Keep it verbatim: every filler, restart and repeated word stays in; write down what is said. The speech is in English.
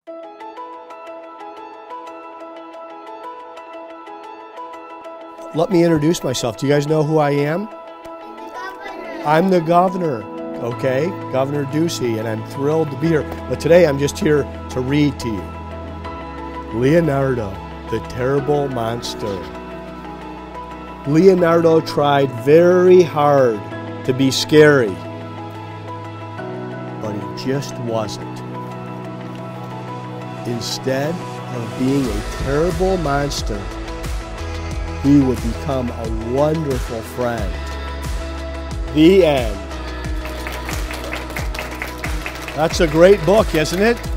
Let me introduce myself. Do you guys know who I am? I'm the governor, okay? Governor Ducey, and I'm thrilled to be here. But today I'm just here to read to you. Leonardo, the terrible monster. Leonardo tried very hard to be scary, but he just wasn't. Instead of being a terrible monster, he would become a wonderful friend. The end. That's a great book, isn't it?